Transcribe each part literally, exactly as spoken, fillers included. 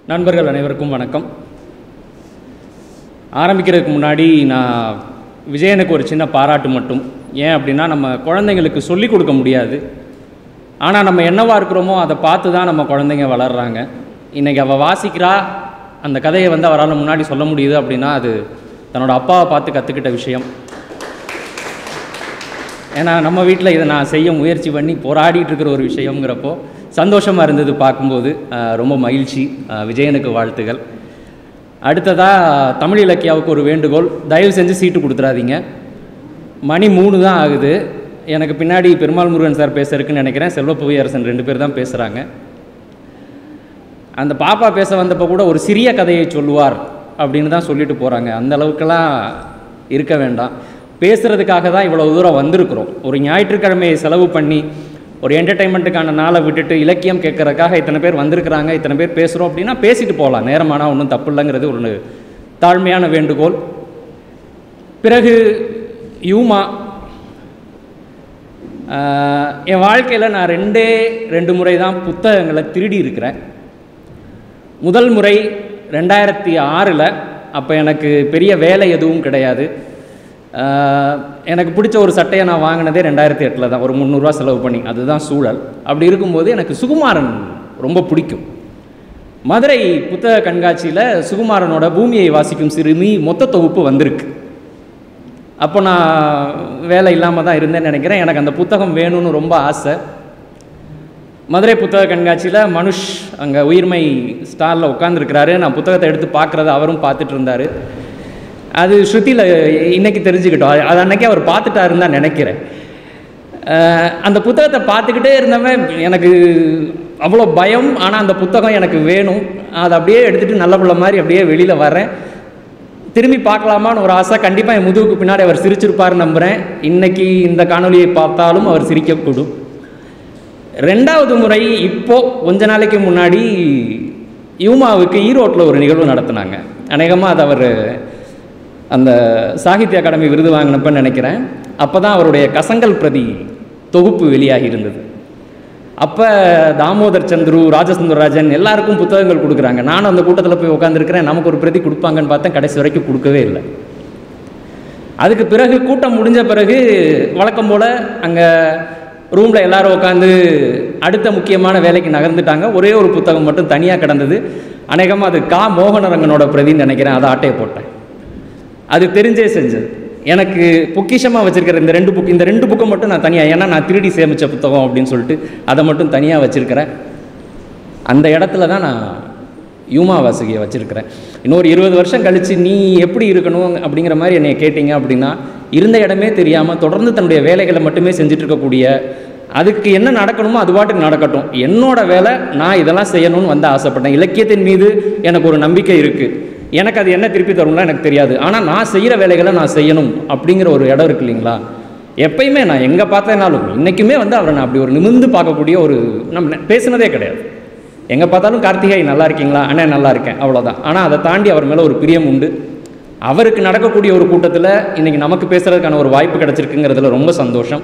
நண்பர்கள் அனைவருக்கும் வணக்கம். ஆரம்பிக்கிறதுக்கு முன்னாடி நான் விஜயனுக்கு ஒரு சின்ன பாராட்டு மட்டும். ஏன் அப்படின்னா, நம்ம குழந்தைங்களுக்கு சொல்லிக் கொடுக்க முடியாது, ஆனால் நம்ம என்னவா இருக்கிறோமோ அதை பார்த்து தான் நம்ம குழந்தைங்க வளர்கிறாங்க. இன்றைக்கி அவள் வாசிக்கிறா, அந்த கதையை வந்து அவரால் முன்னாடி சொல்ல முடியுது அப்படின்னா அது தன்னோட அப்பாவை பார்த்து கற்றுக்கிட்ட விஷயம். ஏன்னா நம்ம வீட்டில் இதை நான் செய்ய முயற்சி பண்ணி போராடிட்டு இருக்கிற ஒரு விஷயங்கிறப்போ சந்தோஷமாக இருந்தது பார்க்கும்போது. ரொம்ப மகிழ்ச்சி. விஜயனுக்கு வாழ்த்துகள். அடுத்ததாக தமிழ் இலக்கியாவுக்கு ஒரு வேண்டுகோள், தயவு செஞ்சு சீட்டு கொடுத்துடாதீங்க. மணி மூணு தான் ஆகுது. எனக்கு பின்னாடி பெருமாள் முருகன் சார் பேசுறதுக்குன்னு நினைக்கிறேன், செல்வ புவியரசன் ரெண்டு பேர் தான் பேசுகிறாங்க. அந்த பாப்பா பேச வந்தப்போ கூட ஒரு சிறிய கதையை சொல்லுவார் அப்படின்னு தான் சொல்லிட்டு போகிறாங்க. அந்த அளவுக்கெல்லாம் இருக்க வேண்டாம். பேசுகிறதுக்காக தான் இவ்வளோ தூரம் வந்திருக்கிறோம். ஒரு ஞாயிற்றுக்கிழமையை செலவு பண்ணி ஒரு என்டர்டெயின்மெண்ட்டுக்கான நாளை விட்டுட்டு இலக்கியம் கேட்குறதுக்காக இத்தனை பேர் வந்திருக்கிறாங்க, இத்தனை பேர் பேசுகிறோம் அப்படின்னா பேசிட்டு போகலாம், நேரமானால் ஒன்றும் தப்பு இல்லைங்கிறது ஒரு தாழ்மையான வேண்டுகோள். பிறகு யூமா, என் வாழ்க்கையில் நான் ரெண்டே ரெண்டு முறை தான் புத்தகங்களை திருடி இருக்கிறேன். முதல் முறை ரெண்டாயிரத்தி ஆறில், அப்போ எனக்கு பெரிய வேலை எதுவும் கிடையாது. எனக்கு பிடிச்ச ஒரு சட்டையை நான் வாங்கினதே ரெண்டாயிரத்தி எட்டில் தான், ஒரு முந்நூறுரூவா செலவு பண்ணி. அதுதான் சூழல். அப்படி இருக்கும்போது எனக்கு சுகுமாரன் ரொம்ப பிடிக்கும். மதுரை புத்தக கண்காட்சியில் சுகுமாரனோட பூமியை வாசிக்கும் சிறுமி மொத்த தொகுப்பு வந்திருக்கு. அப்போ நான் வேலை இல்லாமல் தான் இருந்தேன்னு நினைக்கிறேன். எனக்கு அந்த புத்தகம் வேணும்னு ரொம்ப ஆசை. மதுரை புத்தக கண்காட்சியில் மனுஷ் அங்கே உயிர்மை ஸ்டாலில் உட்காந்துருக்கிறாரு. நான் புத்தகத்தை எடுத்து பார்க்குறத அவரும் பார்த்துட்டு இருந்தார். அது ஸ்ருதியில் இன்றைக்கி தெரிஞ்சுக்கிட்டோம். அது அன்றைக்கி அவர் பார்த்துட்டாருன்னு தான் நினைக்கிறேன். அந்த புத்தகத்தை பார்த்துக்கிட்டே இருந்தவன் எனக்கு அவ்வளோ பயம். ஆனால் அந்த புத்தகம் எனக்கு வேணும். அதை அப்படியே எடுத்துகிட்டு நல்ல பிள்ளை மாதிரி அப்படியே வெளியில் வரேன். திரும்பி பார்க்கலாமான்னு ஒரு ஆசை. கண்டிப்பாக என் முதுகுக்கு பின்னாடி அவர் சிரிச்சிருப்பார்னு நம்புகிறேன். இன்றைக்கி இந்த காணொலியை பார்த்தாலும் அவர் சிரிக்கக்கூடும். ரெண்டாவது முறை இப்போது கொஞ்ச நாளைக்கு முன்னாடி யூமாவுக்கு ஈரோட்டில் ஒரு நிகழ்வு நடத்தினாங்க. அநேகமாக அது அவர் அந்த சாகித்ய அகாடமி விருது வாங்கினப்பன்னு நினைக்கிறேன். அப்போ தான் அவருடைய கசங்கல் பிரதி தொகுப்பு வெளியாகி இருந்தது. அப்போ தாமோதர் சந்துரு, ராஜசுந்தரராஜன் எல்லாருக்கும் புத்தகங்கள் கொடுக்குறாங்க. நானும் அந்த கூட்டத்தில் போய் உட்காந்துருக்கிறேன். நமக்கு ஒரு பிரதி கொடுப்பாங்கன்னு பார்த்தேன், கடைசி வரைக்கும் கொடுக்கவே இல்லை. அதுக்கு பிறகு கூட்டம் முடிஞ்ச பிறகு வழக்கம் போல் அங்கே ரூமில் எல்லோரும் உட்காந்து அடுத்த முக்கியமான வேலைக்கு நகர்ந்துட்டாங்க. ஒரே ஒரு புத்தகம் மட்டும் தனியாக கிடந்தது. அநேகமாக அது கா மோகனரங்கனோட பிரதின்னு நினைக்கிறேன். அதை ஆட்டையை போட்டேன். அது தெரிஞ்சே செஞ்சது. எனக்கு பொக்கிஷமாக வச்சுருக்கிற இந்த ரெண்டு புக் இந்த ரெண்டு புக்கை மட்டும் நான் தனியாக, ஏன்னா நான் திருடி சேமித்த புத்தகம் அப்படின்னு சொல்லிட்டு அதை மட்டும் தனியாக வச்சுருக்கிறேன். அந்த இடத்துல தான் நான் யூமா வாசுகியை வச்சுருக்கிறேன். இன்னொரு இருபது வருஷம் கழித்து நீ எப்படி இருக்கணும் அப்படிங்கிற மாதிரி என்னை கேட்டிங்க அப்படின்னா, இருந்த இடமே தெரியாமல் தொடர்ந்து தன்னுடைய வேலைகளை மட்டுமே செஞ்சுட்டு இருக்கக்கூடிய, அதுக்கு என்ன நடக்கணுமோ அது பாட்டுக்கு நடக்கட்டும், என்னோட வேலை நான் இதெல்லாம் செய்யணும்னு வந்து ஆசைப்பட்டேன். இலக்கியத்தின் மீது எனக்கு ஒரு நம்பிக்கை இருக்குது. எனக்கு அது என்ன திருப்பி தரும்லாம் எனக்கு தெரியாது, ஆனால் நான் செய்கிற வேலைகளை நான் செய்யணும் அப்படிங்கிற ஒரு இடம் இருக்குது இல்லைங்களா. எப்பயுமே நான் எங்கே பார்த்தேனாலும் இன்றைக்குமே வந்து அவரை நான் அப்படி ஒரு நிமிர்ந்து பார்க்கக்கூடிய ஒரு, நம்ம பேசுனதே கிடையாது. எங்கே பார்த்தாலும் கார்த்திகை நல்லா இருக்கீங்களா, அண்ணே நல்லா இருக்கேன், அவ்வளோதான். ஆனால் அதை தாண்டி அவர் மேலே ஒரு பிரியம் உண்டு. அவருக்கு நடக்கக்கூடிய ஒரு கூட்டத்தில் இன்றைக்கி நமக்கு பேசுகிறதுக்கான ஒரு வாய்ப்பு கிடச்சிருக்குங்கிறதுல ரொம்ப சந்தோஷம்.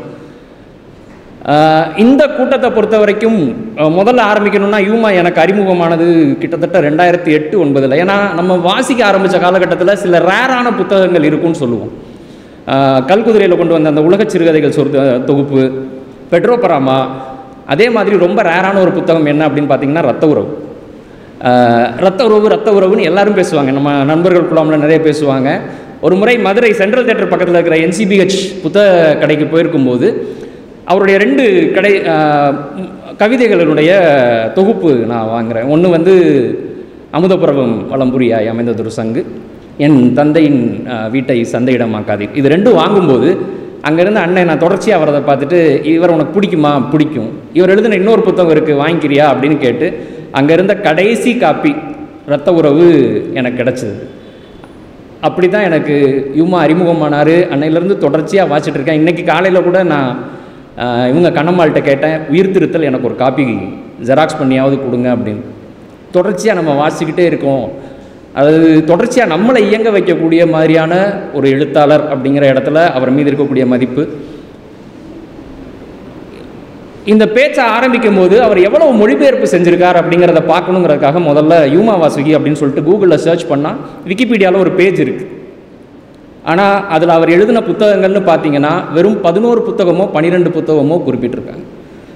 இந்த கூட்டத்தை பொறுத்த வரைக்கும் முதல்ல ஆரம்பிக்கணும்னா, யூமா எனக்கு அறிமுகமானது கிட்டத்தட்ட ரெண்டாயிரத்தி எட்டு ஒன்பதில். ஏன்னா நம்ம வாசிக்க ஆரம்பித்த காலகட்டத்தில் சில ரேரான புத்தகங்கள் இருக்குன்னு சொல்லுவோம். கல்குதிரையில் கொண்டு வந்த அந்த உலக சிறுகதைகள் சொல் தொகுப்பு, பெட்ரோபராமா. அதே மாதிரி ரொம்ப ரேரான ஒரு புத்தகம் என்ன அப்படின்னு பார்த்தீங்கன்னா ரத்த உறவு. ரத்த உறவு ரத்த உறவுன்னு எல்லாரும் பேசுவாங்க. நம்ம நண்பர்கள் குழாமில் நிறைய பேசுவாங்க. ஒரு முறை மதுரை சென்ட்ரல் தேட்டர் பக்கத்தில் இருக்கிற என்சிபிஹெச் புத்தக கடைக்கு போயிருக்கும்போது அவருடைய ரெண்டு கடை கவிதைகளினுடைய தொகுப்பு நான் வாங்குகிறேன். ஒன்று வந்து அமுதபுரவம் வளம்புரியாய் அமைந்ததொரு சங்கு, என் தந்தையின் வீட்டை சந்தையிடமாக்காதீர். இது ரெண்டும் வாங்கும்போது அங்கேருந்து அண்ணன் நான் தொடர்ச்சியாக அவரதை பார்த்துட்டு, இவர் உனக்கு பிடிக்குமா? பிடிக்கும். இவர் எழுதின இன்னொரு புத்தகம் இருக்குது, வாங்கிக்கிறியா அப்படின்னு கேட்டு அங்கே இருந்த கடைசி காப்பி ரத்த உறவு எனக்கு கிடச்சிது. அப்படி தான் எனக்கு யூமா அறிமுகமானார். அன்னையிலேருந்து தொடர்ச்சியாக வாசிச்சுட்டு இருக்கேன். இன்றைக்கி காலையில் கூட நான் இவங்க கண்ணம்மாள்கிட்ட கேட்டேன், உயிர் திருத்தல் எனக்கு ஒரு காப்பி ஜெராக்ஸ் பண்ணியாவது கொடுங்க அப்படின்னு. தொடர்ச்சியாக நம்ம வாசிக்கிட்டே இருக்கோம். அது தொடர்ச்சியாக நம்மளை இயங்க வைக்கக்கூடிய மாதிரியான ஒரு எழுத்தாளர் அப்படிங்கிற இடத்துல அவர் மீது இருக்கக்கூடிய மதிப்பு. இந்த பேச்சை ஆரம்பிக்கும் போது அவர் எவ்வளவு மொழிபெயர்ப்பு செஞ்சிருக்கார் அப்படிங்கிறத பார்க்கணுங்கிறதுக்காக முதல்ல யூமா வாசுகி அப்படின்னு சொல்லிட்டு கூகுளில் சர்ச் பண்ணால் விக்கிபீடியாவில் ஒரு பேஜ் இருக்குது. ஆனால் அதில் அவர் எழுதின புத்தகங்கள்னு பார்த்தீங்கன்னா வெறும் பதினோரு புத்தகமோ பன்னிரெண்டு புத்தகமோ குறிப்பிட்டிருக்காங்க.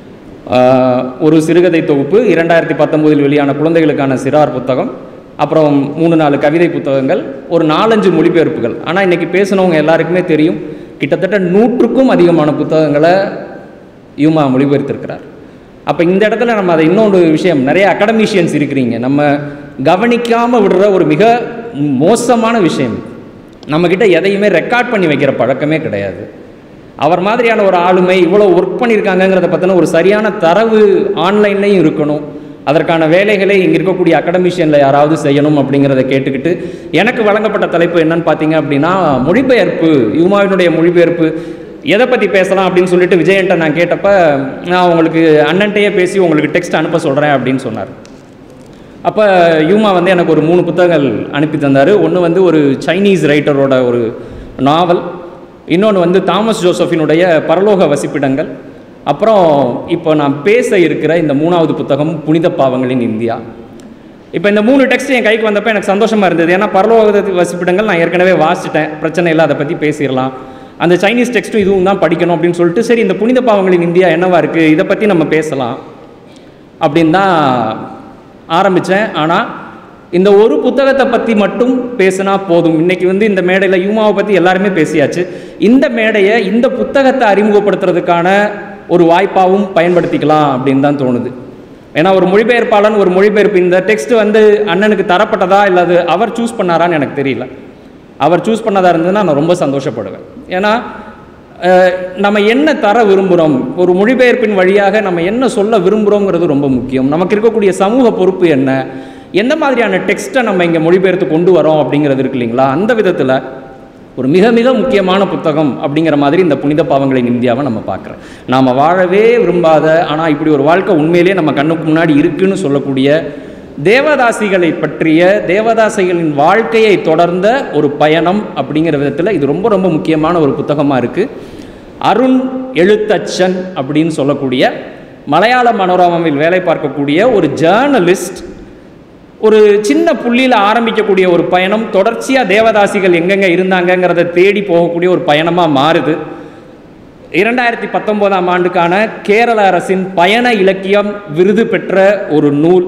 ஒரு சிறுகதை தொகுப்பு, இரண்டாயிரத்தி பத்தொம்போதில் வெளியான குழந்தைகளுக்கான சிறார் புத்தகம், அப்புறம் மூணு நாலு கவிதை புத்தகங்கள், ஒரு நாலஞ்சு மொழிபெயர்ப்புகள். ஆனால் இன்றைக்கி பேசினவங்க எல்லாருக்குமே தெரியும், கிட்டத்தட்ட நூற்றுக்கும் அதிகமான புத்தகங்களை யூமா மொழிபெயர்த்திருக்கிறார். அப்போ இந்த இடத்துல நம்ம அதை இன்னொரு விஷயம், நிறைய அகாடமிஷியன்ஸ் இருக்கிறீங்க, நம்ம கவனிக்காமல் விடுற ஒரு மிக மோசமான விஷயம், நம்மக்கிட்ட எதையுமே ரெக்கார்ட் பண்ணி வைக்கிற பழக்கமே கிடையாது. அவர் மாதிரியான ஒரு ஆளுமை இவ்வளோ ஒர்க் பண்ணியிருக்காங்கங்கிறத பற்றின ஒரு சரியான தரவு ஆன்லைன்லையும் இருக்கணும். அதற்கான வேலைகளை இங்கே இருக்கக்கூடிய அகாடமிஷியனில் யாராவது செய்யணும் அப்படிங்கிறத கேட்டுக்கிட்டு எனக்கு வழங்கப்பட்ட தலைப்பு என்னன்னு பார்த்தீங்க அப்படின்னா மொழிபெயர்ப்பு, யூமாவினுடைய மொழிபெயர்ப்பு. எதை பற்றி பேசலாம் அப்படின்னு சொல்லிட்டு விஜயன்ட்ட நான் கேட்டப்போ, நான் உங்களுக்கு அண்ணன்ட்டையே பேசி உங்களுக்கு டெக்ஸ்ட் அனுப்ப சொல்கிறேன் அப்படின்னு சொன்னார். அப்போ யூமா வந்து எனக்கு ஒரு மூணு புத்தகங்கள் அனுப்பி தந்தார். ஒன்று வந்து ஒரு சைனீஸ் ரைட்டரோட ஒரு நாவல், இன்னொன்று வந்து தாமஸ் ஜோசஃபினுடைய பரலோக வசிப்பிடங்கள், அப்புறம் இப்போ நான் பேச இருக்கிற இந்த மூணாவது புத்தகம் புனித பாவங்களின் இந்தியா. இப்போ இந்த மூணு டெக்ஸ்ட் என் கைக்கு வந்தப்போ எனக்கு சந்தோஷமாக இருந்தது. ஏன்னா பரலோக வசிப்பிடங்கள் நான் ஏற்கனவே வாசிச்சிட்டேன், பிரச்சனை இல்லை, அதை பற்றி பேசிடலாம். அந்த சைனீஸ் டெக்ஸ்ட்டும் இதுவும் தான் படிக்கணும் அப்படின்னு சொல்லிட்டு, சரி இந்த புனித பாவங்களின் இந்தியா என்னவா இருக்குது, இதை பற்றி நம்ம பேசலாம் அப்படின்னு தான் ஆரம்பித்தேன். ஆனால் இந்த ஒரு புத்தகத்தை பற்றி மட்டும் பேசினா போதும். இன்றைக்கி வந்து இந்த மேடையில் யூமாவை பற்றி எல்லாருமே பேசியாச்சு. இந்த மேடையை இந்த புத்தகத்தை அறிமுகப்படுத்துறதுக்கான ஒரு வாய்ப்பாகவும் பயன்படுத்திக்கலாம் அப்படின்னு தான் தோணுது. ஏன்னா ஒரு மொழிபெயர்ப்பாளன் ஒரு மொழிபெயர்ப்பு, இந்த டெக்ஸ்ட் வந்து அண்ணனுக்கு தரப்பட்டதா இல்லை அது அவர் சூஸ் பண்ணாரான்னு எனக்கு தெரியல. அவர் சூஸ் பண்ணதாக இருந்ததுன்னா நான் ரொம்ப சந்தோஷப்படுவேன். ஏன்னா நம்ம என்ன தர விரும்புகிறோம், ஒரு மொழிபெயர்ப்பின் வழியாக நம்ம என்ன சொல்ல விரும்புகிறோங்கிறது ரொம்ப முக்கியம். நமக்கு இருக்கக்கூடிய சமூக பொறுப்பு என்ன, எந்த மாதிரியான டெக்ஸ்ட்டை நம்ம இங்கே மொழிபெயர்த்து கொண்டு வரோம் அப்படிங்கிறது இருக்கு இல்லைங்களா. அந்த விதத்தில் ஒரு மிக மிக முக்கியமான புத்தகம் அப்படிங்கிற மாதிரி இந்த புனித பாவங்களின் இந்தியாவை நம்ம பார்க்குறோம். நாம் வாழவே விரும்பாத ஆனால் இப்படி ஒரு வாழ்க்கை உண்மையிலே நம்ம கண்ணுக்கு முன்னாடி இருக்குன்னு சொல்லக்கூடிய தேவதாசிகளை பற்றிய, தேவதாசிகளின் வாழ்க்கையை தொடர்ந்த ஒரு பயணம் அப்படிங்கிற விதத்தில் இது ரொம்ப ரொம்ப முக்கியமான ஒரு புத்தகமாக இருக்குது. அருண் எழுத்தச்சன் அப்படின்னு சொல்லக்கூடிய மலையாள மனோரமாவில் வேலை பார்க்கக்கூடிய ஒரு ஜேர்னலிஸ்ட் ஒரு சின்ன புள்ளியில் ஆரம்பிக்கக்கூடிய ஒரு பயணம் தொடர்ச்சியாக தேவதாசிகள் எங்கெங்கே இருந்தாங்கங்கிறத தேடி போகக்கூடிய ஒரு பயணமாக மாறுது. இரண்டாயிரத்தி பத்தொம்போதாம் ஆண்டுக்கான கேரள அரசின் பயண இலக்கியம் விருது பெற்ற ஒரு நூல்.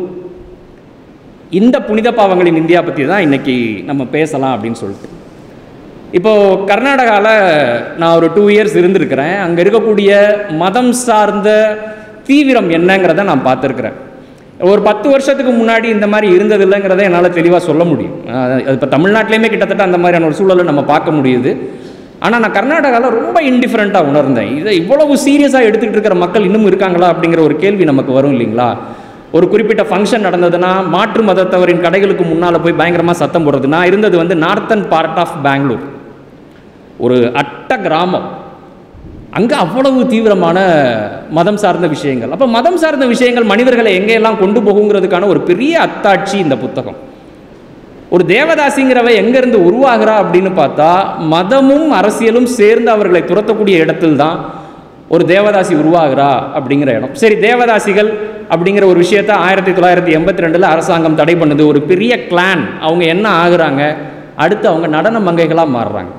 இந்த புனித பாவங்களின் இந்தியா பற்றி தான் இன்றைக்கி நம்ம பேசலாம் அப்படின்னு சொல்லிட்டு. இப்போது கர்நாடகாவில் நான் ஒரு டூ இயர்ஸ் இருந்திருக்கிறேன். அங்கே இருக்கக்கூடிய மதம் சார்ந்த தீவிரம் என்னங்கிறத நான் பார்த்துருக்குறேன். ஒரு பத்து வருஷத்துக்கு முன்னாடி இந்த மாதிரி இருந்தது இல்லைங்கிறத என்னால் தெளிவாக சொல்ல முடியும். அது இப்போ தமிழ்நாட்டிலையுமே கிட்டத்தட்ட அந்த மாதிரியான ஒரு சூழலை நம்ம பார்க்க முடியுது. ஆனால் நான் கர்நாடகாவில் ரொம்ப இன்டிஃபரண்ட்டாக உணர்ந்தேன். இதை இவ்வளவு சீரியஸாக எடுத்துக்கிட்டு இருக்கிற மக்கள் இன்னும் இருக்காங்களா அப்படிங்கிற ஒரு கேள்வி நமக்கு வரும் இல்லைங்களா. ஒரு குறிப்பிட்ட ஃபங்க்ஷன் நடந்ததுன்னா மாற்று மதத்தவரின் கடைகளுக்கு முன்னால் போய் பயங்கரமாக சத்தம் போடுறது. நான் இருந்தது வந்து நார்த்தன் பார்ட் ஆஃப் பெங்களூர், ஒரு அட்ட கிராமம். அங்கே அவ்வளவு தீவிரமான மதம் சார்ந்த விஷயங்கள். அப்போ மதம் சார்ந்த விஷயங்கள் மனிதர்களை எங்கெல்லாம் கொண்டு போகுங்கிறதுக்கான ஒரு பெரிய அத்தாட்சி இந்த புத்தகம். ஒரு தேவதாசிங்கிறவ எங்கேருந்து உருவாகிறா அப்படின்னு பார்த்தா மதமும் அரசியலும் சேர்ந்து அவர்களை துரத்தக்கூடிய இடத்தில் தான் ஒரு தேவதாசி உருவாகிறா அப்படிங்கிற இடம். சரி, தேவதாசிகள் அப்படிங்கிற ஒரு விஷயத்தை ஆயிரத்தி தொள்ளாயிரத்தி எண்பத்தி ரெண்டில் அரசாங்கம் தடை பண்ணுது. ஒரு பெரிய கிளான், அவங்க என்ன ஆகுறாங்க, அடுத்து அவங்க நடன மங்கைகளாக மாறுறாங்க.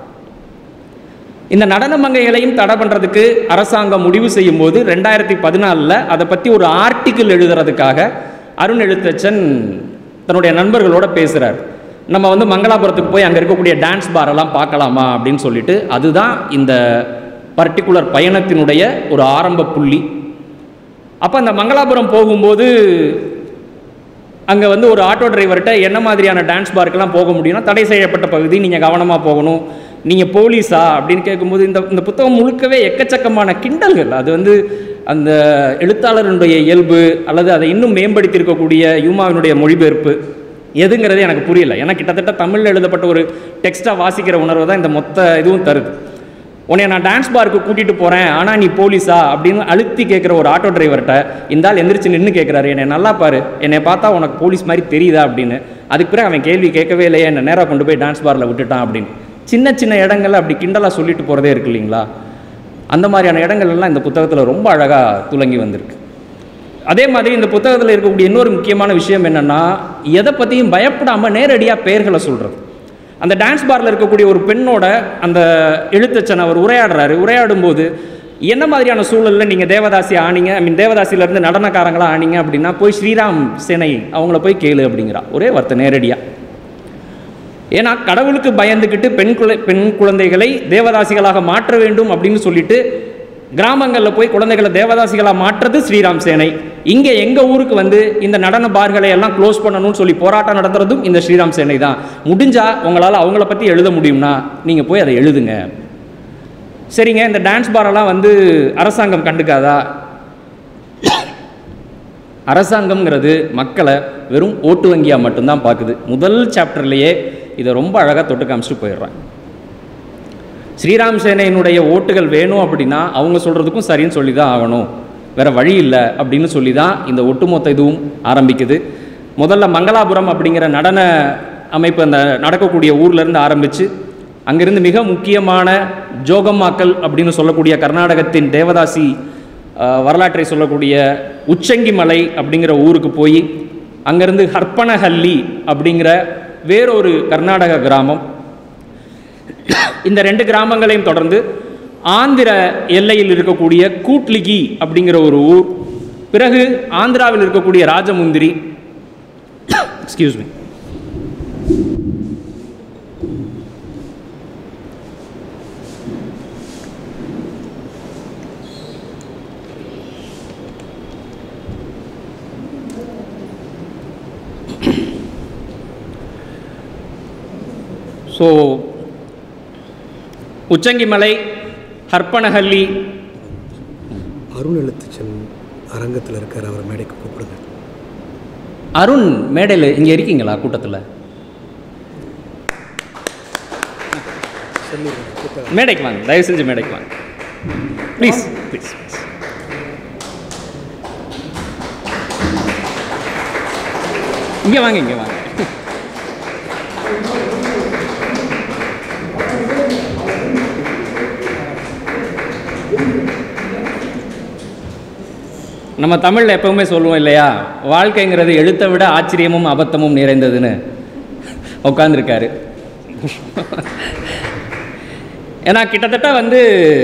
இந்த நடன மங்கைகளையும் தடை பண்ணுறதுக்கு அரசாங்கம் முடிவு செய்யும் போது ரெண்டாயிரத்தி பதினாலில் அதை பற்றி ஒரு ஆர்டிக்கிள் எழுதுறதுக்காக அருண் எழுத்தச்சன் தன்னுடைய நண்பர்களோட பேசுகிறார். நம்ம வந்து மங்களாபுரத்துக்கு போய் அங்கே இருக்கக்கூடிய டான்ஸ் பாரெல்லாம் பார்க்கலாமா அப்படின்னு சொல்லிட்டு, அதுதான் இந்த பர்டிகுலர் பயணத்தினுடைய ஒரு ஆரம்ப புள்ளி. அப்போ அந்த மங்களாபுரம் போகும்போது அங்கே வந்து ஒரு ஆட்டோ டிரைவர்கிட்ட என்ன மாதிரியான டான்ஸ் பார்க்கெல்லாம் போக முடியும்னா, தடை செய்யப்பட்ட பகுதி, நீங்கள் கவனமாக போகணும், நீங்கள் போலீஸா அப்படின்னு கேட்கும்போது இந்த இந்த புத்தகம் முழுக்கவே எக்கச்சக்கமான கிண்டல்கள். அது வந்து அந்த எழுத்தாளருடைய இயல்பு அல்லது அதை இன்னும் மேம்படுத்தியிருக்கக்கூடிய யூமாவினுடைய மொழிபெயர்ப்பு எதுங்கிறது எனக்கு புரியல. ஏன்னா கிட்டத்தட்ட தமிழில் எழுதப்பட்ட ஒரு டெக்ஸ்ட்டாக வாசிக்கிற உணர்வு தான் இந்த மொத்த இதுவும் தருது. உன்னை நான் டான்ஸ் பாருக்கு கூட்டிகிட்டு போகிறேன், ஆனால் நீ போலீஸா அப்படின்னு அழுத்தி கேட்குற ஒரு ஆட்டோ டிரைவர்கிட்ட இந்த ஆள் எந்திரிச்சு நின்று கேட்குறாரு, என்னை நல்லா பாரு, என்னை பார்த்தா உனக்கு போலீஸ் மாதிரி தெரியுதா அப்படின்னு. அதுக்கு பிறகு அவன் கேள்வி கேட்கவே இல்லையே, என்னை நேராக கொண்டு போய் டான்ஸ் பாரில் விட்டுட்டான் அப்படின்னு. சின்ன சின்ன இடங்கள்ல அப்படி கிண்டலாக சொல்லிட்டு போகிறதே இருக்கு இல்லைங்களா. அந்த மாதிரியான இடங்கள் எல்லாம் இந்த புத்தகத்தில் ரொம்ப அழகாக துலங்கி வந்திருக்கு. அதே மாதிரி இந்த புத்தகத்தில் இருக்கக்கூடிய இன்னொரு முக்கியமான விஷயம் என்னென்னா, எதை பற்றியும் பயப்படாமல் நேரடியாக பெயர்களை சொல்கிறது. அந்த டான்ஸ் பாரில் இருக்கக்கூடிய ஒரு பெண்ணோட அந்த எழுத்தச்சன் அவர் உரையாடுறாரு. உரையாடும் போது என்ன மாதிரியான சூழலில் நீங்கள் தேவதாசி ஆனீங்க, ஐ மீன் தேவதாசியிலேருந்து நடனக்காரங்களாக ஆனீங்க அப்படின்னா போய் ஸ்ரீராம் சேனை அவங்கள போய் கேளு அப்படிங்கிறா. ஒரே வார்த்தை நேரடியாக. ஏன்னா கடவுளுக்கு பயந்துக்கிட்டு பெண் குழ பெண் குழந்தைகளை தேவதாசிகளாக மாற்ற வேண்டும் அப்படின்னு சொல்லிட்டு கிராமங்களில் போய் குழந்தைகளை தேவதாசிகளாக மாற்றுறது ஸ்ரீராம் சேனை. இங்கே எங்கள் ஊருக்கு வந்து இந்த நடன பார்களை எல்லாம் க்ளோஸ் பண்ணணும்னு சொல்லி போராட்டம் நடத்துறதும் இந்த ஸ்ரீராம் சேனை தான். முடிஞ்சால் உங்களால் அவங்கள பற்றி எழுத முடியும்னா நீங்கள் போய் அதை எழுதுங்க. சரிங்க, இந்த டான்ஸ் பாரெல்லாம் வந்து அரசாங்கம் கண்டுக்காதா? அரசாங்கம்ங்கிறது மக்களை வெறும் ஓட்டு வங்கியாக மட்டும்தான் பார்க்குது. முதல் சாப்டர்லேயே இதை ரொம்ப அழகாக தொட்டு காமிச்சிட்டு போயிடுறாங்க. ஸ்ரீராம் சேனையினுடைய ஓட்டுகள் வேணும் அப்படின்னா அவங்க சொல்கிறதுக்கும் சரின்னு சொல்லி தான் ஆகணும், வேறு வழி இல்லை அப்படின்னு சொல்லி தான் இந்த ஒட்டுமொத்த இதுவும் ஆரம்பிக்குது. முதல்ல மங்களாபுரம் அப்படிங்கிற நடன அமைப்பு அந்த நடக்கக்கூடிய ஊர்லேருந்து ஆரம்பித்து அங்கிருந்து மிக முக்கியமான ஜோகம்மாக்கள் அப்படின்னு சொல்லக்கூடிய கர்நாடகத்தின் தேவதாசி வரலாற்றை சொல்லக்கூடிய உச்சங்கி மலை அப்படிங்கிற ஊருக்கு போய் அங்கேருந்து ஹர்பனஹல்லி அப்படிங்கிற வேறொரு கர்நாடக கிராமம், இந்த ரெண்டு கிராமங்களையும் தொடர்ந்து ஆந்திர எல்லையில் இருக்கக்கூடிய கூட்லிகி அப்படிங்கிற ஒரு ஊர், பிறகு ஆந்திராவில் இருக்கக்கூடிய Rajahmundry, excuse me, so Uchangimalai, Harpanahalli. Arun Ezhuthachan அரங்கத்தில் இருக்கார், அவர் மேடைக்கு கூப்பிடுங்க. அருண் மேடையில் இங்கே இருக்கீங்களா கூட்டத்தில்? மேடைக்கு வாங்க, தயவு செஞ்சு மேடைக்கு வாங்க ப்ளீஸ் ப்ளீஸ் ப்ளீஸ். இங்கே வாங்க இங்கே வாங்க. நம்ம தமிழில் எப்பவுமே சொல்லுவோம் இல்லையா, வாழ்க்கைங்கிறது எழுத்தை விட ஆச்சரியமும் அபத்தமும் நிறைந்ததுன்னு. உட்காந்துருக்காரு. ஏன்னா கிட்டத்தட்ட வந்து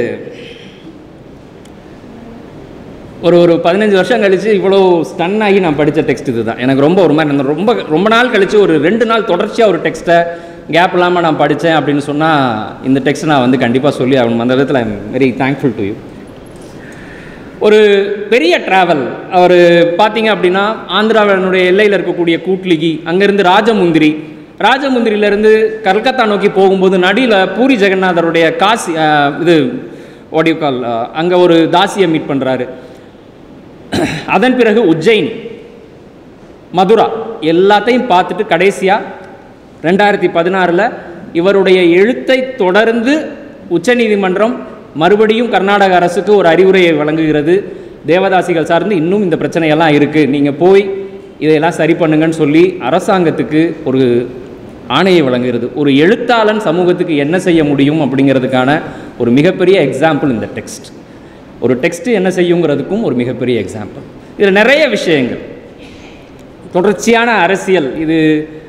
ஒரு ஒரு பதினஞ்சு வருஷம் கழித்து இவ்வளோ ஸ்டன் ஆகி நான் படித்த டெக்ஸ்ட் இது தான். எனக்கு ரொம்ப ஒரு மாதிரி ரொம்ப ரொம்ப நாள் கழித்து ஒரு ரெண்டு நாள் தொடர்ச்சியாக ஒரு டெக்ஸ்ட்டை கேப் இல்லாமல் நான் படித்தேன் அப்படின்னு சொன்னால் இந்த டெக்ஸ்ட் நான் வந்து கண்டிப்பாக சொல்லி ஆகணும். அந்த விதத்தில் I am very thankful to you. ஒரு பெரிய ட்ராவல். அவர் பார்த்தீங்க அப்படின்னா ஆந்திராவினுடைய எல்லையில் இருக்கக்கூடிய கூட்லிகி, அங்கேருந்து ராஜமுந்திரி, ராஜமுந்திரியிலேருந்து கல்கத்தா நோக்கி போகும்போது நடியில் பூரி ஜெகநாதருடைய காசி இது ஓடியூக்கால் அங்கே ஒரு தாசியை மீட் பண்ணுறாரு. அதன் பிறகு உஜ்ஜயினி, மதுரா, எல்லாத்தையும் பார்த்துட்டு கடைசியாக ரெண்டாயிரத்தி பதினாறில் இவருடைய எழுத்தை தொடர்ந்து உச்சநீதிமன்றம் மறுபடியும் கர்நாடக அரசுக்கு ஒரு அறிவுரையை வழங்குகிறது. தேவதாசிகள் சார்ந்து இன்னும் இந்த பிரச்சனையெல்லாம் இருக்குது, நீங்கள் போய் இதையெல்லாம் சரி பண்ணுங்கன்னு சொல்லி அரசாங்கத்துக்கு ஒரு ஆணையை வழங்குகிறது. ஒரு எழுத்தாளன் சமூகத்துக்கு என்ன செய்ய முடியும் அப்படிங்கிறதுக்கான ஒரு மிகப்பெரிய எக்ஸாம்பிள் இந்த டெக்ஸ்ட். ஒரு டெக்ஸ்ட்டு என்ன செய்யுங்கிறதுக்கும் ஒரு மிகப்பெரிய எக்ஸாம்பிள். இதில் நிறைய விஷயங்கள், தொடர்ச்சியான அரசியல், இது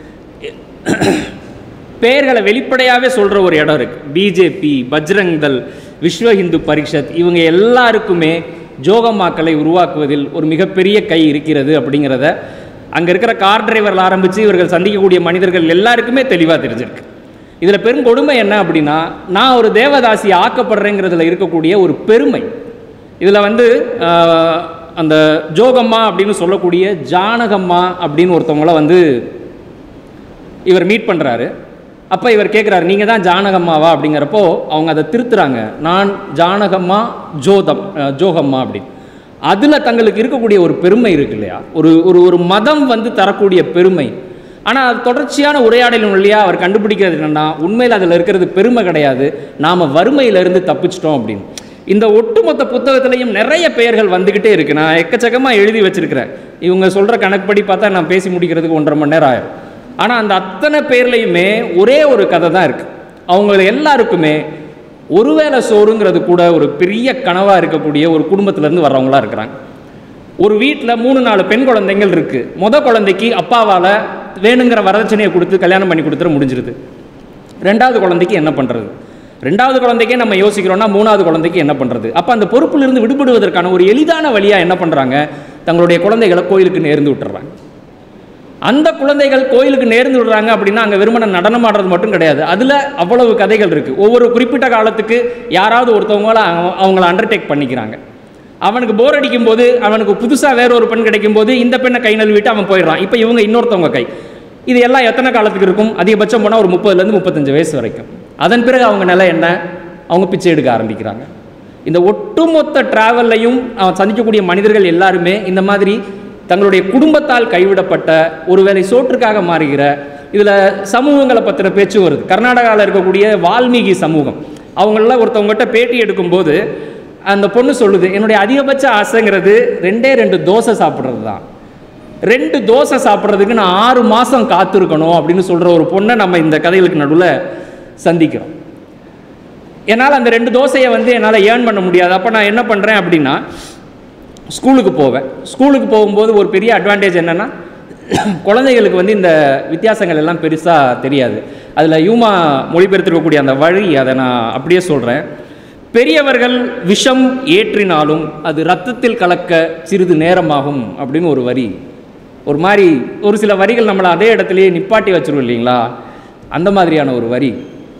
பெயர்களை வெளிப்படையாகவே சொல்கிற ஒரு இடம் இருக்குது. பிஜேபி, பஜ்ரங் தள், விஸ்வ இந்து பரிஷத், இவங்க எல்லாருக்குமே ஜோகம்மாக்களை உருவாக்குவதில் ஒரு மிகப்பெரிய கை இருக்கிறது அப்படிங்கிறத அங்கே இருக்கிற கார் டிரைவர்கள் ஆரம்பித்து இவர்கள் சந்திக்கக்கூடிய மனிதர்கள் எல்லாருக்குமே தெளிவாக தெரிஞ்சிருக்கு. இதில் பெரும் கொடுமை என்ன அப்படின்னா, நான் ஒரு தேவதாசி ஆக்கப்படுறேங்கிறதுல இருக்கக்கூடிய ஒரு பெருமை. இதில் வந்து அந்த ஜோகம்மா அப்படின்னு சொல்லக்கூடிய ஜானகம்மா அப்படின்னு ஒருத்தவங்கள வந்து இவர் மீட் பண்ணுறாரு. அப்போ இவர் கேட்குறாரு, நீங்கள் தான் ஜானகம்மாவா அப்படிங்கிறப்போ அவங்க அதை திருத்துறாங்க, நான் ஜானகம்மா ஜோதம் ஜோகம்மா அப்படின்னு. அதில் தங்களுக்கு இருக்கக்கூடிய ஒரு பெருமை இருக்கு இல்லையா, ஒரு ஒரு ஒரு மதம் வந்து தரக்கூடிய பெருமை. ஆனால் அது தொடர்ச்சியான உரையாடலின் வழியாக அவர் கண்டுபிடிக்கிறது என்னென்னா, உண்மையில் அதில் இருக்கிறது பெருமை கிடையாது, நாம் வறுமையிலிருந்து தப்பிச்சிட்டோம் அப்படின்னு. இந்த ஒட்டுமொத்த புத்தகத்திலையும் நிறைய பெயர்கள் வந்துக்கிட்டே இருக்குது. நான் எக்கச்சக்கமாக எழுதி வச்சுருக்கிறேன். இவங்க சொல்கிற கணக்குப்படி பார்த்தா நான் பேசி முடிக்கிறதுக்கு ஒன்றரை மணி நேரம் ஆயிரும். ஆனால் அந்த அத்தனை பேர்லையுமே ஒரே ஒரு கதை தான் இருக்குது. அவங்க எல்லாருக்குமே ஒருவேளை சோறுங்கிறது கூட ஒரு பெரிய கனவாக இருக்கக்கூடிய ஒரு குடும்பத்திலேருந்து வர்றவங்களா இருக்கிறாங்க. ஒரு வீட்டில் மூணு நாலு பெண் குழந்தைகள் இருக்குது. மொதல் குழந்தைக்கு அப்பாவால் வேணுங்கிற வரதட்சணையை கொடுத்து கல்யாணம் பண்ணி கொடுத்துட முடிஞ்சிருது. ரெண்டாவது குழந்தைக்கு என்ன பண்ணுறது? ரெண்டாவது குழந்தைக்கே நம்ம யோசிக்கிறோன்னா மூணாவது குழந்தைக்கு என்ன பண்ணுறது? அப்போ அந்த பொறுப்பிலிருந்து விடுபடுவதற்கான ஒரு எளிதான வழியாக என்ன பண்ணுறாங்க? தங்களுடைய குழந்தைகளை கோயிலுக்கு நேர்ந்து விட்டுறாங்க. அந்த குழந்தைகள் கோயிலுக்கு நேர்ந்து விடுறாங்க அப்படின்னா அங்கே வெறுமனை நடனம் ஆடுறது மட்டும் கிடையாது, அதில் அவ்வளவு கதைகள் இருக்குது. ஒவ்வொரு குறிப்பிட்ட காலத்துக்கு யாராவது ஒருத்தவங்கள அவங்கள அண்டர்டேக் பண்ணிக்கிறாங்க. அவனுக்கு போர் அடிக்கும் போது, அவனுக்கு புதுசாக வேற ஒரு பெண் கிடைக்கும் போது இந்த பெண்ணை கை நழுவிட்டு அவன் போயிடுறான். இப்போ இவங்க இன்னொருத்தவங்க கை. இது எல்லாம் எத்தனை காலத்துக்கு இருக்கும்? அதிகபட்சம் போனால் ஒரு முப்பதுலேருந்து முப்பத்தஞ்சு வயசு வரைக்கும். அதன் பிறகு அவங்க நிலை என்ன? அவங்க பிச்சை எடுக்க ஆரம்பிக்கிறாங்க. இந்த ஒட்டுமொத்த டிராவல்லையும் அவன் சந்திக்கக்கூடிய மனிதர்கள் எல்லாருமே இந்த மாதிரி தங்களுடைய குடும்பத்தால் கைவிடப்பட்ட ஒருவேளை சோற்றுக்காக மாறுகிற இதில் சமூகங்களை பற்றின பேச்சு வருது. கர்நாடகாவில் இருக்கக்கூடிய வால்மீகி சமூகம், அவங்கள ஒருத்தவங்ககிட்ட பேட்டி எடுக்கும்போது அந்த பொண்ணு சொல்லுது, என்னுடைய அதிகபட்ச ஆசைங்கிறது ரெண்டே ரெண்டு தோசை சாப்பிட்றது தான். ரெண்டு தோசை சாப்பிட்றதுக்கு நான் ஆறு மாதம் காத்திருக்கணும் அப்படின்னு சொல்கிற ஒரு பொண்ணை நம்ம இந்த கதைகளுக்கு நடுவில் சந்திக்கிறோம். என்னால் அந்த ரெண்டு தோசையை வந்து என்னால் ஏர்ன் பண்ண முடியாது. அப்போ நான் என்ன பண்ணுறேன் அப்படின்னா, ஸ்கூலுக்கு போவேன். ஸ்கூலுக்கு போகும்போது ஒரு பெரிய அட்வான்டேஜ் என்னென்னா, குழந்தைகளுக்கு வந்து இந்த வித்தியாசங்கள் எல்லாம் பெருசாக தெரியாது. அதில் யூமா மொழிபெயர்த்திருக்கக்கூடிய அந்த வழி, அதை நான் அப்படியே சொல்கிறேன். பெரியவர்கள் விஷம் ஏற்றினாலும் அது ரத்தத்தில் கலக்க சிறிது நேரமாகும் அப்படின்னு ஒரு வரி. ஒரு மாதிரி ஒரு சில வரிகள் நம்மளை அதே இடத்துலையே நிப்பாட்டி வச்சிருவோம் இல்லைங்களா? அந்த மாதிரியான ஒரு வரி.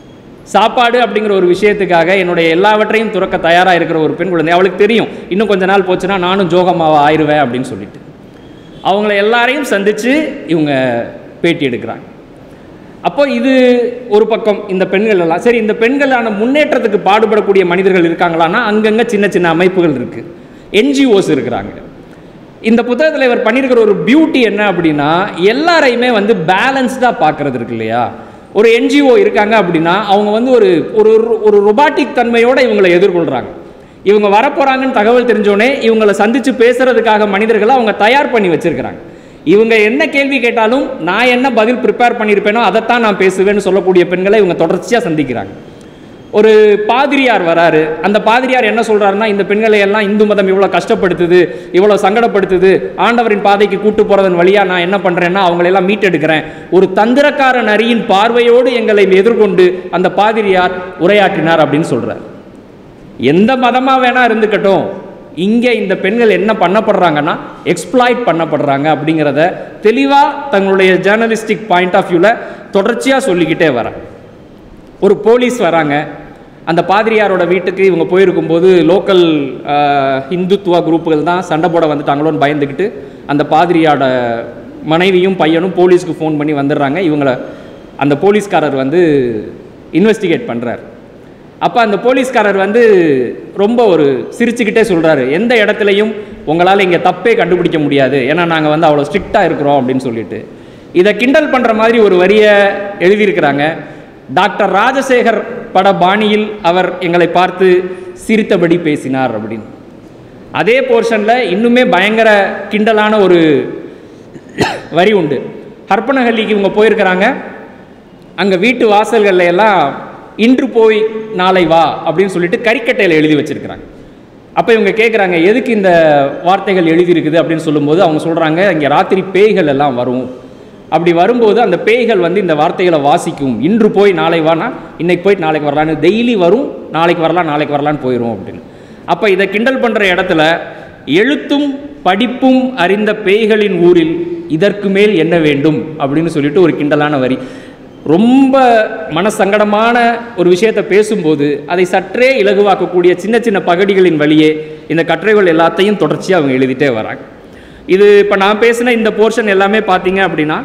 சாப்பாடு அப்படிங்கிற ஒரு விஷயத்துக்காக என்னுடைய எல்லாவற்றையும் துறக்க தயாராக இருக்கிற ஒரு பெண் குழந்தை, அவளுக்கு தெரியும் இன்னும் கொஞ்ச நாள் போச்சுன்னா நானும் ஜோகமாவா ஆயிடுவேன் அப்படின்னு சொல்லிட்டு அவங்கள எல்லாரையும் சந்தித்து இவங்க பேட்டி எடுக்கிறாங்க. அப்போ இது ஒரு பக்கம். இந்த பெண்கள் எல்லாம் சரி, இந்த பெண்களான முன்னேற்றத்துக்கு பாடுபடக்கூடிய மனிதர்கள் இருக்காங்களான்னா அங்கங்கே சின்ன சின்ன அமைப்புகள் இருக்குது, என்ஜிஓஸ் இருக்கிறாங்க. இந்த புத்தகத்தில் இவர் பண்ணியிருக்கிற ஒரு பியூட்டி என்ன அப்படின்னா, எல்லாரையுமே வந்து பேலன்ஸ்டாக பார்க்கறது இருக்கு இல்லையா? ஒரு என்ஜிஓ இருக்காங்க அப்படின்னா அவங்க வந்து ஒரு ஒரு ஒரு ரொபாட்டிக் தன்மையோடு இவங்களை எதிர்கொள்கிறாங்க. இவங்க வரப்போகிறாங்கன்னு தகவல் தெரிஞ்சோடனே இவங்களை சந்தித்து பேசுகிறதுக்காக மனிதர்களை அவங்க தயார் பண்ணி வச்சுருக்கிறாங்க. இவங்க என்ன கேள்வி கேட்டாலும் நான் என்ன பதில் ப்ரிப்பேர் பண்ணியிருப்பேனோ அதைத்தான் நான் பேசுவேன்னு சொல்லக்கூடிய பெண்களை இவங்க தொடர்ச்சியாக சந்திக்கிறாங்க. ஒரு பாதிரியார் வராரு. அந்த பாதிரியார் என்ன சொல்கிறாருன்னா, இந்த பெண்களை எல்லாம் இந்து மதம் இவ்வளோ கஷ்டப்படுத்துது, இவ்வளோ சங்கடப்படுத்துது, ஆண்டவரின் பாதைக்கு கூட்டு போகிறதன் வழியாக நான் என்ன பண்ணுறேன்னா அவங்களெல்லாம் மீட்டெடுக்கிறேன். ஒரு தந்திரக்கார நரியின் பார்வையோடு எங்களை எதிர்கொண்டு அந்த பாதிரியார் உரையாற்றினார் அப்படின்னு சொல்கிறார். எந்த மதமாக வேணால் இருந்துக்கட்டும், இங்கே இந்த பெண்கள் என்ன பண்ணப்படுறாங்கன்னா எக்ஸ்ப்ளாய்ட் பண்ணப்படுறாங்க அப்படிங்கிறத தெளிவாக தங்களுடைய ஜேர்னலிஸ்டிக் பாயிண்ட் ஆஃப் வியூவில் தொடர்ச்சியாக சொல்லிக்கிட்டே வர. ஒரு போலீஸ் வராங்க. அந்த பாதிரியாரோட வீட்டுக்கு இவங்க போயிருக்கும்போது லோக்கல் இந்துத்துவ குரூப்புகள் தான் சண்டை போட வந்துட்டாங்களோன்னு பயந்துக்கிட்டு அந்த பாதிரியோட மனைவியும் பையனும் போலீஸ்க்கு ஃபோன் பண்ணி வந்துடுறாங்க. இவங்களை அந்த போலீஸ்காரர் வந்து இன்வெஸ்டிகேட் பண்ணுறார். அப்போ அந்த போலீஸ்காரர் வந்து ரொம்ப ஒரு சிரிச்சுக்கிட்டே சொல்கிறாரு, எந்த இடத்துலையும் உங்களால் இங்கே தப்பே கண்டுபிடிக்க முடியாது, ஏன்னா நாங்கள் வந்து அவ்வளோ ஸ்ட்ரிக்டாக இருக்கிறோம் அப்படின்னு சொல்லிட்டு இதை கிண்டல் பண்ணுற மாதிரி ஒரு வரியை எழுதியிருக்கிறாங்க. டாக்டர் ராஜசேகர் பட பாணியில் அவர் எங்களை பார்த்து சிரித்தபடி பேசினார் அப்படின்னு. அதே போர்ஷனில் இன்னுமே பயங்கர கிண்டலான ஒரு வரி உண்டு. ஹர்பனஹள்ளிக்கு இவங்க போயிருக்கிறாங்க. அங்கே வீட்டு வாசல்களில் எல்லாம் இன்று போய் நாளை வா அப்படின்னு சொல்லிட்டு கறிக்கட்டையில் எழுதி வச்சிருக்கிறாங்க. அப்போ இவங்க கேட்குறாங்க, எதுக்கு இந்த வார்த்தைகள் எழுதியிருக்குது அப்படின்னு சொல்லும்போது அவங்க சொல்கிறாங்க, இங்கே ராத்திரி பேய்கள் எல்லாம் வரும், அப்படி வரும்போது அந்த பேய்கள் வந்து இந்த வார்த்தைகளை வாசிக்கும், இன்று போய் நாளை வானா இன்னைக்கு போய் நாளைக்கு வரலான்னு, டெய்லி வரும், நாளைக்கு வரலாம் நாளைக்கு வரலான்னு போயிடும் அப்படின்னு. அப்போ இதை கிண்டல் பண்ணுற இடத்துல எழுத்தும் படிப்பும் அறிந்த பேய்களின் ஊரில் இதற்கு மேல் என்ன வேண்டும் அப்படின்னு சொல்லிட்டு ஒரு கிண்டலான வரி. ரொம்ப மனசங்கடமான ஒரு விஷயத்தை பேசும்போது அதை சற்றே இலகுவாக்கக்கூடிய சின்ன சின்ன பகடிகளின் வழியே இந்த கட்டுரைகள் எல்லாத்தையும் தொடர்ச்சியாக அவங்க எழுதிட்டே வராங்க. இது இப்போ நான் பேசின இந்த போர்ஷன் எல்லாமே பார்த்தீங்க அப்படின்னா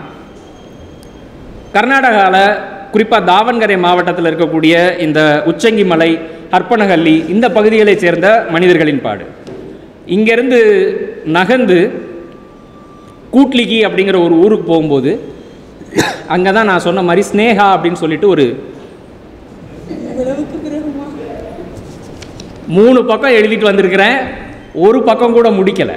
கர்நாடகாவில் குறிப்பாக தாவன்கரை மாவட்டத்தில் இருக்கக்கூடிய இந்த உச்சங்கி மலை, ஹர்பனஹள்ளி இந்த பகுதிகளை சேர்ந்த மனிதர்களின் பாடு. இங்கேருந்து நகர்ந்து கூட்லிகி அப்படிங்கிற ஒரு ஊருக்கு போகும்போது அங்கே தான் நான் சொன்ன மாதிரி ஸ்னேகா அப்படின்னு சொல்லிட்டு ஒரு மூணு பக்கம் எழுதிட்டு வந்திருக்கிறேன், ஒரு பக்கம் கூட முடிக்கலை.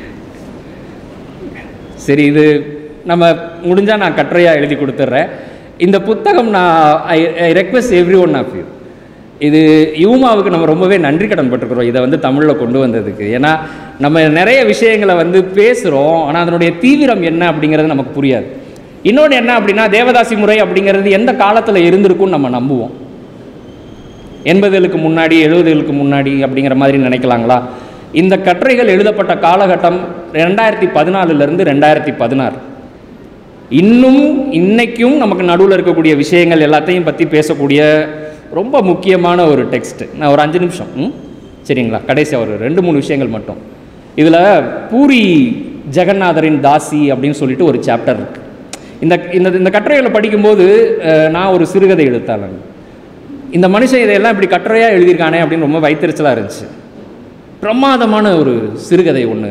சரி, இது நம்ம முடிஞ்சால் நான் கட்டுரையாக எழுதி கொடுத்துட்றேன். இந்த புத்தகம் நான் I I request every one of you, இது யூமாவுக்கு நம்ம ரொம்பவே நன்றி கடன் பட்டிருக்கிறோம் இதை வந்து தமிழில் கொண்டு வந்ததுக்கு. ஏன்னா நம்ம நிறைய விஷயங்களை வந்து பேசுகிறோம், ஆனால் அதனுடைய தீவிரம் என்ன அப்படிங்கிறது நமக்கு புரியாது. இன்னொன்று என்ன அப்படின்னா, தேவதாசி முறை அப்படிங்கிறது எந்த காலத்தில் இருந்திருக்குன்னு நம்ம நம்புவோம். எண்பதுகளுக்கு முன்னாடி எழுபதுகளுக்கு முன்னாடி அப்படிங்கிற மாதிரி நினைக்கலாங்களா? இந்த கட்டுரைகள் எழுதப்பட்ட காலகட்டம் ரெண்டாயிரத்தி பதினாலுலேருந்து ரெண்டாயிரத்தி பதினாறு. இன்னும் இன்னைக்கும் நமக்கு நடுவில் இருக்கக்கூடிய விஷயங்கள் எல்லாத்தையும் பற்றி பேசக்கூடிய ரொம்ப முக்கியமான ஒரு டெக்ஸ்ட். நான் ஒரு அஞ்சு நிமிஷம் ம் சரிங்களா, கடைசியாக ஒரு ரெண்டு மூணு விஷயங்கள் மட்டும். இதில் பூரி ஜெகநாதரின் தாசி அப்படின்னு சொல்லிட்டு ஒரு சாப்டர் இருக்குது. இந்த இந்த இந்த கட்டுரைகளை படிக்கும்போது நான் ஒரு சிறுகதை எழுத்தாளன். இந்த மனுஷன் இதையெல்லாம் இப்படி கட்டுரையாக எழுதியிருக்கானே அப்படின்னு ரொம்ப வைத்தறிச்சலாக இருந்துச்சு. பிரமாதமான ஒரு சிறுகதை ஒன்று.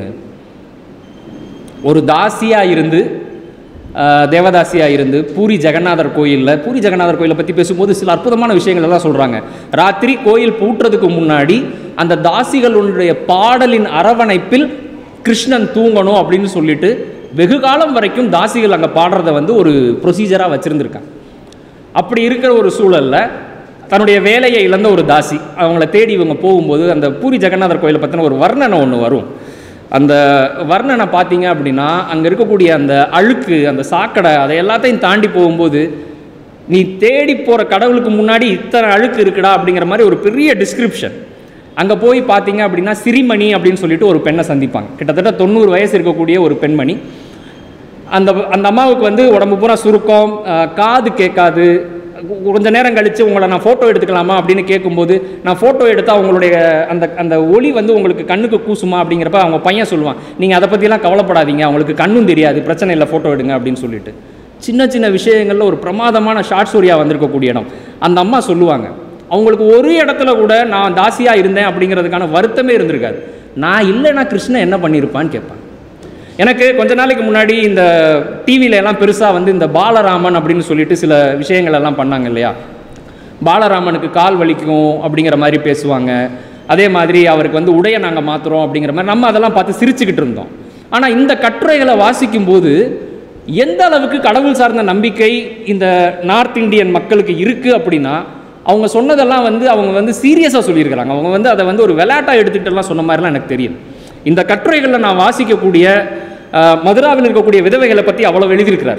ஒரு தாசியாக இருந்து தேவதாசியாக இருந்து பூரி ஜெகநாதர் கோயிலில், பூரி ஜெகநாதர் கோயிலை பற்றி பேசும்போது சில அற்புதமான விஷயங்கள் எல்லாம் சொல்கிறாங்க. ராத்திரி கோயில் பூட்டுறதுக்கு முன்னாடி அந்த தாசிகளுடைய பாடலின் அரவணைப்பில் கிருஷ்ணன் தூங்கணும் அப்படின்னு சொல்லிட்டு வெகு காலம் வரைக்கும் தாசிகள் அங்கே பாடுறத வந்து ஒரு ப்ரொசீஜராக வச்சுருந்துருக்காங்க. அப்படி இருக்கிற ஒரு சூழலில் தன்னுடைய வேலையை இழந்த ஒரு தாசி அவங்கள தேடி இவங்க போகும்போது அந்த பூரி ஜெகநாதர் கோயிலை பற்றின ஒரு வர்ணனை ஒன்று வரும். அந்த வர்ணனை பார்த்தீங்க அப்படின்னா அங்கே இருக்கக்கூடிய அந்த அழுக்கு, அந்த சாக்கடை, அதை எல்லாத்தையும் தாண்டி போகும்போது நீ தேடி போகிற கடவுளுக்கு முன்னாடி இத்தனை அழுக்கு இருக்குடா அப்படிங்கிற மாதிரி ஒரு பெரிய டிஸ்கிரிப்ஷன். அங்கே போய் பார்த்தீங்க அப்படின்னா சிறிமணி அப்படின்னு சொல்லிட்டு ஒரு பெண்ணை சந்திப்பாங்க. கிட்டத்தட்ட தொண்ணூறு வயசு இருக்கக்கூடிய ஒரு பெண்மணி. அந்த அந்த அம்மாவுக்கு வந்து உடம்பு பூரா சுருக்கம், காது கேட்காது. கொஞ்சம் நேரம் கழித்து உங்களை நான் ஃபோட்டோ எடுத்துக்கலாமா அப்படின்னு கேட்கும்போது, நான் ஃபோட்டோ எடுத்தால் அவங்களுடைய அந்த அந்த ஒளி வந்து உங்களுக்கு கண்ணுக்கு கூசுமா அப்படிங்கிறப்ப அவங்க பையன் சொல்லுவான், நீங்கள் அதை பற்றிலாம் கவலைப்படாதீங்க, அவங்களுக்கு கண்ணும் தெரியாது, பிரச்சனை இல்லை, ஃபோட்டோ எடுங்க அப்படின்னு சொல்லிட்டு. சின்ன சின்ன விஷயங்களில் ஒரு பிரமாதமான ஷார்ட் ஸ்டோரியாக வந்திருக்கக்கூடிய இடம். அந்த அம்மா சொல்லுவாங்க, அவங்களுக்கு ஒரு இடத்துல கூட நான் தாசியாக இருந்தேன் அப்படிங்கிறதுக்கான வருத்தமே இருந்திருக்காது. நான் இல்லைன்னா கிருஷ்ணன் என்ன பண்ணியிருப்பான்னு கேட்பேன். எனக்கு கொஞ்ச நாளைக்கு முன்னாடி இந்த டிவியில எல்லாம் பெருசாக வந்து இந்த பாலராமன் அப்படின்னு சொல்லிட்டு சில விஷயங்கள் எல்லாம் பண்ணாங்க இல்லையா. பாலராமனுக்கு கால் வலிக்கும் அப்படிங்கிற மாதிரி பேசுவாங்க. அதே மாதிரி அவருக்கு வந்து உடையை நாங்கள் மாற்றுறோம் அப்படிங்கிற மாதிரி நம்ம அதெல்லாம் பார்த்து சிரிச்சுக்கிட்டு இருந்தோம். ஆனால் இந்த கட்டுரைகளை வாசிக்கும் போது எந்த அளவுக்கு கடவுள் சார்ந்த நம்பிக்கை இந்த நார்த் இந்தியன் மக்களுக்கு இருக்குது அப்படின்னா, அவங்க சொன்னதெல்லாம் வந்து அவங்க வந்து சீரியஸாக சொல்லியிருக்கிறாங்க. அவங்க வந்து அதை வந்து ஒரு விளையாட்டாக எடுத்துக்கிட்டெல்லாம் சொன்ன மாதிரிலாம் எனக்கு தெரியும். இந்த கட்டுரைகளில் நான் வாசிக்கக்கூடிய மதுராவில் இருக்கக்கூடிய விதவைகளை பற்றி அவ்வளோ எழுதியிருக்கிறார்.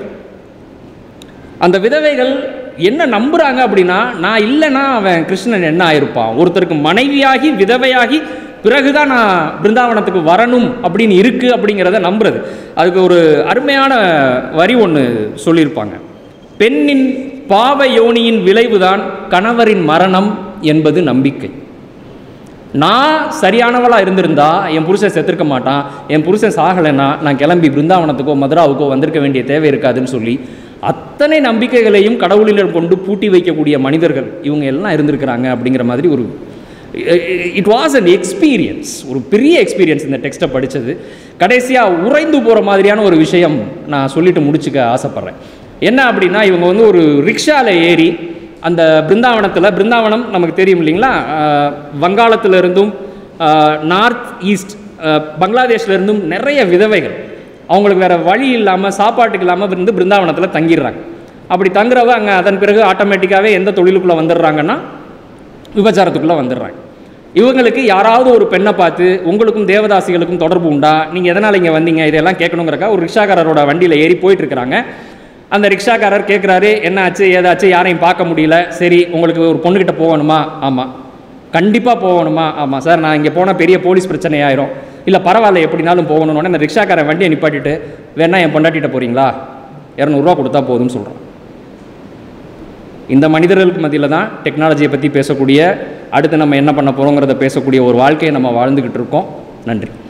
அந்த விதவைகள் என்ன நம்புகிறாங்க அப்படின்னா, நான் இல்லைன்னா அவன் கிருஷ்ணன் என்ன ஆயிருப்பான், ஒருத்தருக்கு மனைவியாகி விதவையாகி பிறகுதான் நான் பிருந்தாவனத்துக்கு வரணும் அப்படின்னு இருக்குது அப்படிங்கிறத நம்புறது. அதுக்கு ஒரு அருமையான வரி ஒன்று சொல்லியிருப்பாங்க. பெண்ணின் பாவ யோனியின் விளைவுதான் கணவரின் மரணம் என்பது நம்பிக்கை. நான் சரியானவளாக இருந்திருந்தா என் புருஷன் செத்துருக்க மாட்டான், என் புருஷன் சாகலைன்னா நான் கிளம்பி பிருந்தாவனத்துக்கோ மதுராவுக்கோ வந்திருக்க வேண்டிய தேவை இருக்காதுன்னு சொல்லி அத்தனை நம்பிக்கைகளையும் கடவுளிடம் கொண்டு பூட்டி வைக்கக்கூடிய மனிதர்கள் இவங்க எல்லாம் இருந்திருக்கிறாங்க அப்படிங்கிற மாதிரி ஒரு இட் வாஸ் அன் எக்ஸ்பீரியன்ஸ், ஒரு பெரிய எக்ஸ்பீரியன்ஸ் இந்த டெக்ஸ்ட்டை படித்தது. கடைசியாக உறைந்து போகிற மாதிரியான ஒரு விஷயம் நான் சொல்லிட்டு முடிச்சுக்க ஆசைப்பட்றேன். என்ன அப்படின்னா, இவங்க வந்து ஒரு ரிக்ஷாவில் ஏறி அந்த பிருந்தாவனத்தில், பிருந்தாவனம் நமக்கு தெரியும் இல்லைங்களா, வங்காளத்திலிருந்தும் நார்த் ஈஸ்ட் பங்களாதேஷ்லேருந்தும் நிறைய விதவைகள் அவங்களுக்கு வேறு வழி இல்லாமல் சாப்பாட்டுக்கு இல்லாமல் இருந்து பிருந்தாவனத்தில் தங்கிடுறாங்க. அப்படி தங்குறவங்க அங்கே அதன் பிறகு ஆட்டோமேட்டிக்காகவே எந்த தொழிலுக்குள்ளே வந்துடுறாங்கன்னா விபச்சாரத்துக்குள்ளே வந்துடுறாங்க. இவங்களுக்கு யாராவது ஒரு பெண்ணை பார்த்து உங்களுக்கும் தேவதாசிகளுக்கும் தொடர்பு உண்டா, நீங்கள் எதனால் இங்கே வந்தீங்க, இதெல்லாம் கேட்கணுங்கிறக்கா ஒரு ரிக்ஷாக்காரரோட வண்டியில் ஏறி போயிட்டுருக்கிறாங்க. அந்த ரிக்ஷாக்காரர் கேட்குறாரு, என்ன ஆச்சு ஏதாச்சும், யாரையும் பார்க்க முடியல, சரி உங்களுக்கு ஒரு பொண்ணுக்கிட்ட போகணுமா, ஆமாம். கண்டிப்பாக போகணுமா, ஆமாம் சார், நான் இங்கே போனால் பெரிய போலீஸ் பிரச்சனை ஆயிரும், இல்லை பரவாயில்ல எப்படினாலும் போகணுன்னே அந்த ரிக்ஷாக்காரன் வண்டியை நிப்பாட்டிட்டு, வேணா என் பொண்டாட்டிகிட்ட போகிறீங்களா, இரநூறுவா கொடுத்தா போதும்னு சொல்கிறான். இந்த மனிதர்களுக்கு மத்தியில் தான் டெக்னாலஜியை பற்றி பேசக்கூடிய, அடுத்து நம்ம என்ன பண்ண போகிறோங்கிறத பேசக்கூடிய ஒரு வாழ்க்கையை நம்ம வாழ்ந்துக்கிட்டு இருக்கோம். நன்றி.